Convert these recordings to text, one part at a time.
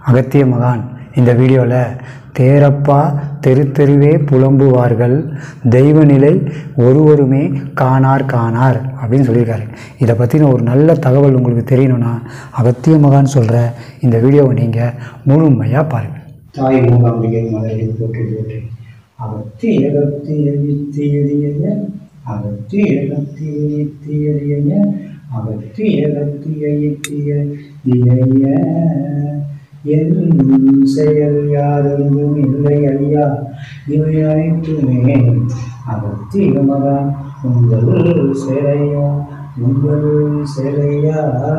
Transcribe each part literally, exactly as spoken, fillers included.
அகத்திய மகான் இந்த வீடியோவில் தேரப்பா தெரு தெருவே புலம்புவார்கள், தெய்வநிலை ஒருவருமே காணார் காணார் அப்படின்னு சொல்லியிருக்காரு. இதை பற்றின ஒரு நல்ல தகவல் உங்களுக்கு தெரியணும்னா அகத்திய மகான் சொல்கிற இந்த வீடியோவை நீங்கள் முழுமையாக பாருங்கள். தாய் மூகாம்பிகை மலரில் போற்றி போற்றி அகத்தி அகத்தி எழுத்தி எளிய அகத்தி அகத்தி எழுத்தி எளிய அகத்தி அகத்தி எழுத்திய இளைய என் செயல் யாரும் இல்லை ஐயா, இவை அனைத்துமே அகத்திய மகான் உங்கள் சேலையா உங்கள் சேலையா.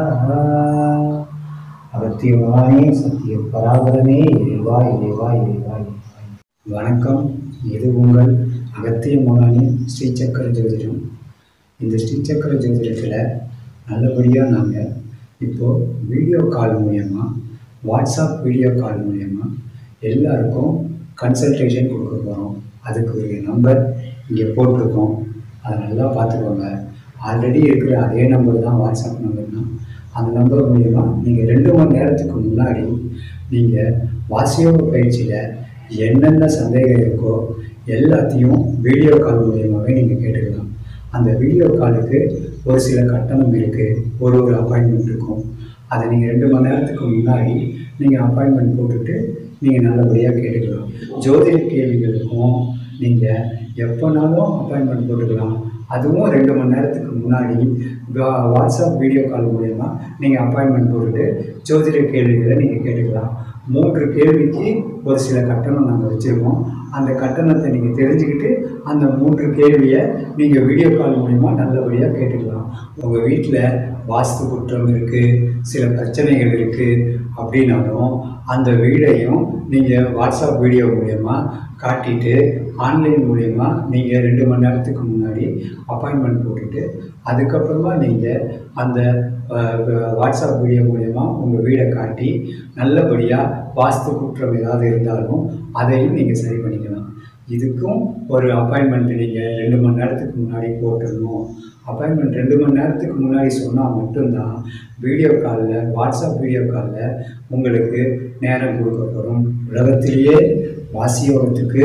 அகத்திய மகானே, சத்திய பராபரமே, இறைவா இறைவா இறைவா இறைவா. வணக்கம். இது உங்கள் அகத்திய மகானின் ஸ்ரீசக்கர ஜோதிடம். இந்த ஸ்ரீசக்கர ஜோதிடத்தில் நல்லபடியாக நாங்கள் இப்போது வீடியோ கால் மூலயமா, வாட்ஸ்அப் வீடியோ கால் மூலயமா எல்லாருக்கும் கன்சல்டேஷன் கொடுக்க போகிறோம். அதுக்கு ஒரு நம்பர் இங்கே போட்டிருக்கோம், அதை நல்லா பார்த்துக்கோங்க. ஆல்ரெடி இருக்கிற அதே நம்பர் தான் வாட்ஸ்அப் நம்பர் தான். அந்த நம்பர் மூலயமா நீங்கள் ரெண்டு மணி நேரத்துக்கு முன்னாடி நீங்கள் வாசியோக பயிற்சியில் என்னென்ன சந்தேகம் இருக்கோ எல்லாத்தையும் வீடியோ கால் மூலியமாகவே நீங்கள் கேட்டுக்கலாம். அந்த வீடியோ காலுக்கு ஒரு சில கட்டணம் இருக்குது, ஒரு ஒரு அப்பாயின்மெண்ட் இருக்கும். அதை நீங்கள் ரெண்டு மணி நேரத்துக்கு முன்னாடி நீங்கள் அப்பாயின்மெண்ட் போட்டுட்டு நீங்கள் நல்லபடியாக கேட்டுக்கலாம். ஜோதிட கேள்விகளுக்கும் நீங்கள் எப்போனாலும் அப்பாயின்மெண்ட் போட்டுக்கலாம். அதுவும் ரெண்டு மணி நேரத்துக்கு முன்னாடி வாட்ஸ்அப் வீடியோ கால் மூலயமா நீங்கள் அப்பாயின்மெண்ட் போட்டுட்டு ஜோதிட கேள்விகளை நீங்கள் கேட்டுக்கலாம். மூன்று கேள்விக்கு ஒரு சில கட்டணம் நாங்கள் வச்சுருக்கோம். அந்த கட்டணத்தை நீங்கள் தெரிஞ்சுக்கிட்டு அந்த மூன்று கேள்வியை நீங்கள் வீடியோ கால் மூலிமா நல்லபடியாக கேட்டுக்கலாம். உங்கள் வீட்டில் வாஸ்து குற்றம் இருக்குது, சில பிரச்சனைகள் இருக்குது அப்படின்னாலும் அந்த வீடையும் நீங்கள் வாட்ஸ்அப் வீடியோ மூலயமா காட்டிட்டு ஆன்லைன் மூலயமா நீங்கள் ரெண்டு மணி நேரத்துக்கு முன்னாடி அப்பாயின்மெண்ட் போட்டுட்டு அதுக்கப்புறமா நீங்கள் அந்த வாட்ஸ்அப் வீடியோ மூலயமா உங்கள் வீடை காட்டி நல்லபடியாக வாஸ்து குற்றம் ஏதாவது இருந்தாலும் அதையும் நீங்கள் சரி பண்ணிக்கலாம். இதுக்கும் ஒரு அப்பாயின்மெண்ட் நீங்கள் ரெண்டு மணி நேரத்துக்கு முன்னாடி போட்டுடணும். அப்பாயின்மெண்ட் ரெண்டு மணி நேரத்துக்கு முன்னாடி சொன்னால் மட்டும்தான் வீடியோ காலில், வாட்ஸ்அப் வீடியோ காலில் உங்களுக்கு நேரம் கொடுக்கப்படும். உலகத்திலேயே வாசியோகத்துக்கு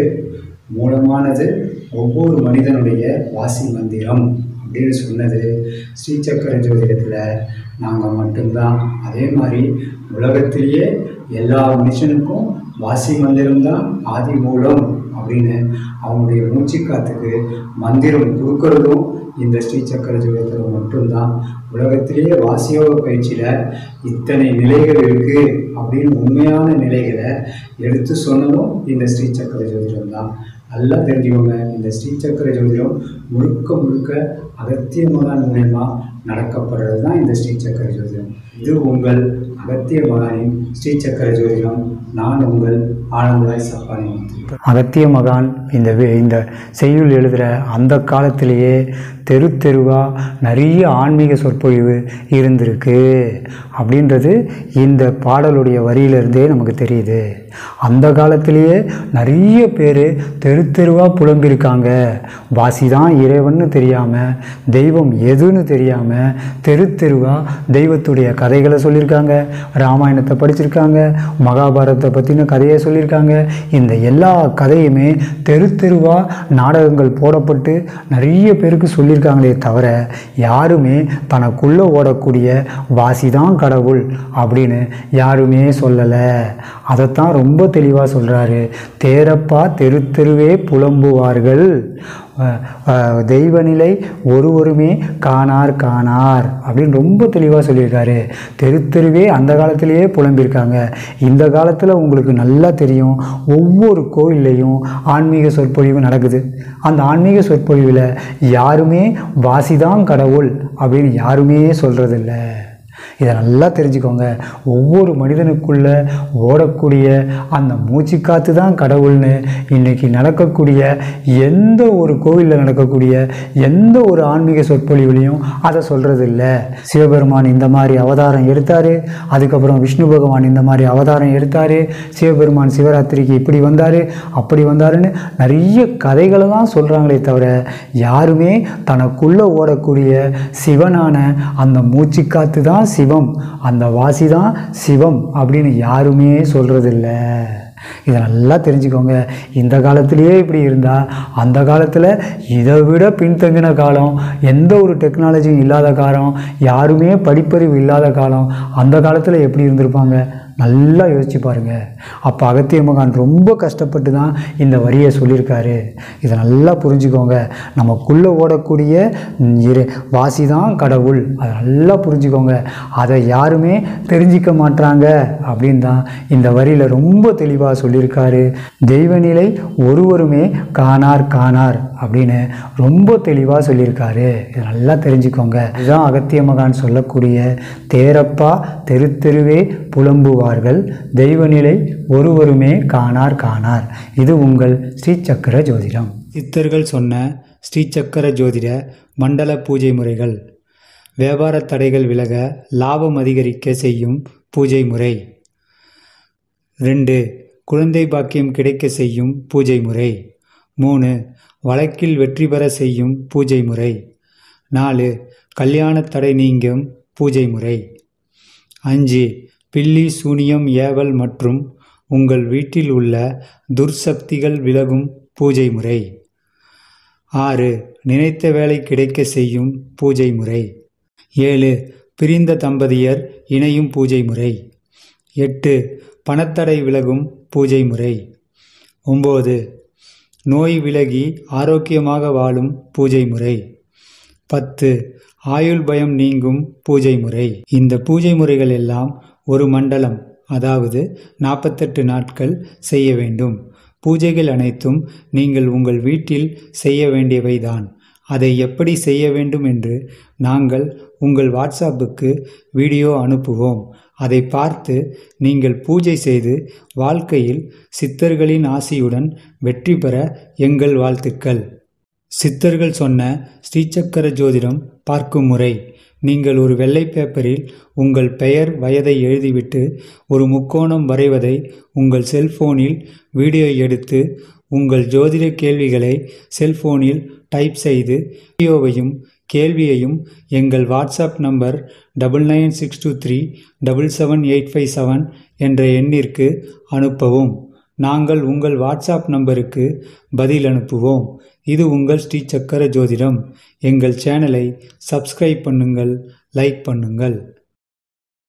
மூலமானது ஒவ்வொரு மனிதனுடைய வாசி மந்திரம் அப்படின்னு சொன்னது ஸ்ரீசக்கர ஜோதிடத்தில் நாங்கள் மட்டும்தான். அதே மாதிரி உலகத்திலேயே எல்லா மனுஷனுக்கும் வாசி மந்திரம்தான் ஆதி மூலம் அப்படின்னு அவங்களுடைய மூச்சுக்காத்துக்கு மந்திரம் கொடுக்கறதும் இந்த ஸ்ரீசக்கர ஜோதிடத்தில் மட்டும்தான். உலகத்திலேயே வாசியோக பயிற்சியில் இத்தனை நிலைகள் இருக்குது அப்படின்னு உண்மையான நிலைகளை எடுத்து சொன்னதும் இந்த ஸ்ரீசக்கர ஜோதிடம் தான். நல்லா தெரிஞ்சுக்கோங்க. இந்த ஸ்ரீசக்கர ஜோதிடம் முழுக்க முழுக்க அகத்திய மகான் மூலயமா நடக்கப்படுறது தான் இந்த ஸ்ரீசக்கர ஜோதிடம். இது உங்கள் அகத்திய மகானின் ஸ்ரீசக்கர ஜோதிடம். நான் உங்கள் ஆனந்தராய் சப்பானி. அகத்திய மகான் இந்த இந்த செய்யுள் எழுதுகிற அந்த காலத்திலேயே தெரு தெருவாக நிறைய ஆன்மீக சொற்பொழிவு இருந்திருக்கு அப்படின்றது இந்த பாடலுடைய வரியிலிருந்தே நமக்கு தெரியுது. அந்த காலத்திலேயே நிறைய பேர் தெரு தெருவாக புலம்பியிருக்காங்க. வாசி தான் இறைவன்னு தெரியாமல், தெய்வம் எதுன்னு தெரியாமல் தெரு தெருவாக தெய்வத்துடைய கதைகளை சொல்லியிருக்காங்க, ராமாயணத்தை படிச்சிருக்காங்க, மகாபாரதத்தை பற்றின கதையை சொல்லியிருக்காங்க. இந்த எல்லா கதையுமே தெரு தெருவாக நாடகங்கள் போடப்பட்டு நிறைய பேருக்கு சொல்லியிருக்காங்களே தவிர யாருமே தனக்குள்ளே ஓடக்கூடிய வாசி தான் கடவுள் அப்படின்னு யாருமே சொல்லலை. அதைத்தான் ரொம்ப தெளிவாக சொல்கிறாரு. தேரப்பா தெரு தெருவே புலம்புவார்கள், தெய்வநிலை ஒருவருமே காணார் காணார் அப்படின்னு ரொம்ப தெளிவாக சொல்லியிருக்காரு. தெரு தெருவே அந்த காலத்திலேயே புலம்பியிருக்காங்க. இந்த காலத்தில் உங்களுக்கு நல்லா தெரியும், ஒவ்வொரு கோயில்லையும் ஆன்மீக சொற்பொழிவு நடக்குது. அந்த ஆன்மீக சொற்பொழிவில் யாருமே வாசிதான் கடவுள் அப்படின்னு யாருமே சொல்கிறதில்ல. இதை நல்லா தெரிஞ்சுக்கோங்க. ஒவ்வொரு மனிதனுக்குள்ளே ஓடக்கூடிய அந்த மூச்சுக்காத்து தான் கடவுள்னு இன்றைக்கி நடக்கக்கூடிய எந்த ஒரு கோவிலில் நடக்கக்கூடிய எந்த ஒரு ஆன்மீக சொற்பொழிவுலையும் அதை சொல்கிறது இல்லை. சிவபெருமான் இந்த மாதிரி அவதாரம் எடுத்தார், அதுக்கப்புறம் விஷ்ணு பகவான் இந்த மாதிரி அவதாரம் எடுத்தார், சிவபெருமான் சிவராத்திரிக்கு இப்படி வந்தார் அப்படி வந்தாருன்னு நிறைய கதைகளை தான் சொல்கிறாங்களே தவிர யாருமே தனக்குள்ளே ஓடக்கூடிய சிவனான அந்த மூச்சுக்காத்து தான் சிவன் சிவம், அந்த வாசி தான் சிவம் அப்படின்னு யாருமே சொல்கிறதில்ல. இதை நல்லா தெரிஞ்சுக்கோங்க. இந்த காலத்திலேயே இப்படி இருந்தால் அந்த காலத்தில் இதை விட பின்தங்கின காலம், எந்த ஒரு டெக்னாலஜியும் இல்லாத காலம், யாருமே படிப்பறிவு இல்லாத காலம், அந்த காலத்தில் எப்படி இருந்திருப்பாங்க நல்லா யோசிச்சு பாருங்கள். அப்போ அகத்திய மகான் ரொம்ப கஷ்டப்பட்டு தான் இந்த வரியை சொல்லியிருக்காரு. இதை நல்லா புரிஞ்சுக்கோங்க. நமக்குள்ளே ஓடக்கூடிய இரு வாசி தான் கடவுள், அதை நல்லா புரிஞ்சுக்கோங்க. அதை யாருமே தெரிஞ்சிக்க மாட்டாங்க அப்படின்னு தான் இந்த வரியில் ரொம்ப தெளிவாக சொல்லியிருக்காரு. தெய்வநிலை ஒருவருமே காணார் காணார் அப்படின்னு ரொம்ப தெளிவாக சொல்லியிருக்காரு. இதை நல்லா தெரிஞ்சுக்கோங்க. இதுதான் அகத்திய மகான் சொல்லக்கூடிய தேரப்பா தெரு தெருவே புலம்புவார்கள், தெய்வநிலை ஒருவருமே காணார் காணார். இது உங்கள் ஸ்ரீசக்கர ஜோதிடம். சித்தர்கள் சொன்ன ஸ்ரீசக்கர ஜோதிட மண்டல பூஜை முறைகள். வியாபார தடைகள் விலக லாபம் அதிகரிக்க செய்யும் பூஜை முறை. ரெண்டு, குழந்தை பாக்கியம் கிடைக்க செய்யும் பூஜை முறை. மூணு, வழக்கில் வெற்றி பெற செய்யும் பூஜை முறை. நாலு, கல்யாண தடை நீங்கும் பூஜை முறை. அஞ்சு, பில்லி சூனியம் ஏவல் மற்றும் உங்கள் வீட்டில் உள்ள துர்சக்திகள் விலகும் பூஜை முறை. ஆறு, நினைத்த வேலை கிடைக்க செய்யும் பூஜை முறை. ஏழு, பிரிந்த தம்பதியர் இணையும் பூஜை முறை. எட்டு, பணத்தடை விலகும் பூஜை முறை. ஒம்பது, நோய் விலகி ஆரோக்கியமாக வாழும் பூஜை முறை. பத்து, ஆயுள் பயம் நீங்கும் பூஜை முறை. இந்த பூஜை முறைகள் எல்லாம் ஒரு மண்டலம், அதாவது நாற்பத்தெட்டு நாட்கள் செய்ய வேண்டும். பூஜைகள் அனைத்தும் நீங்கள் உங்கள் வீட்டில் செய்ய வேண்டியவைதான். அதை எப்படி செய்ய வேண்டும் என்று நாங்கள் உங்கள் வாட்ஸ்அப்புக்கு வீடியோ அனுப்புவோம். அதை பார்த்து நீங்கள் பூஜை செய்து வாழ்க்கையில் சித்தர்களின் ஆசியுடன் வெற்றி பெற எங்கள் வாழ்த்துக்கள். சித்தர்கள் சொன்ன ஸ்ரீசக்கர ஜோதிடம் பார்க்கும் முறை. நீங்கள் ஒரு வெள்ளை பேப்பரில் உங்கள் பெயர் வயதை எழுதிவிட்டு ஒரு முக்கோணம் வரைவதை உங்கள் செல்போனில் வீடியோ எடுத்து உங்கள் ஜோதிட கேள்விகளை செல்போனில் டைப் செய்து வீடியோவையும் கேள்வியையும் எங்கள் WhatsApp number double nine six two three double seven eight five seven என்ற எண்ணிற்கு அனுப்பவும். நாங்கள் உங்கள் வாட்ஸ்அப் நம்பருக்கு பதில் அனுப்புவோம். இது உங்கள் ஸ்ரீசக்கர ஜோதிடம். எங்கள் சேனலை சப்ஸ்கிரைப் பண்ணுங்கள், லைக் பண்ணுங்கள்.